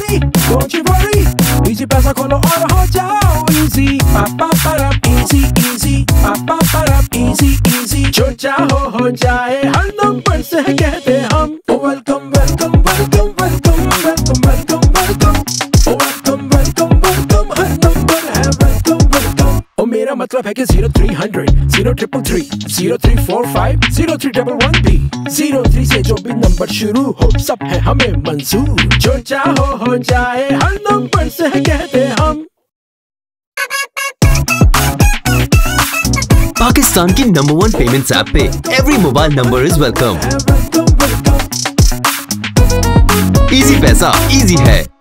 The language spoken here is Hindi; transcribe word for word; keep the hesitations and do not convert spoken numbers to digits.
worry, don't you worry, easy पैसा खोलो और हो जाओ इजी। पापा para easy easy, पापा para easy easy, जो चाहो हो जाए हर नंबर से कहते हम welcome welcome welcome welcome welcome welcome welcome welcome welcome welcome, हर नंबर है वेलकम वेलकम। ओ मेरा मतलब है कि zero three hundred, zero triple three, zero three four five, zero three double one भी, जीरो थ्री से जो भी नंबर शुरू हो सब है हमें मंजूर, जो चाहो हो जाए हर नंबर से कहते हम। पाकिस्तान की नंबर वन पेमेंट्स ऐप पे every mobile number is welcome. Easypaisa easy है।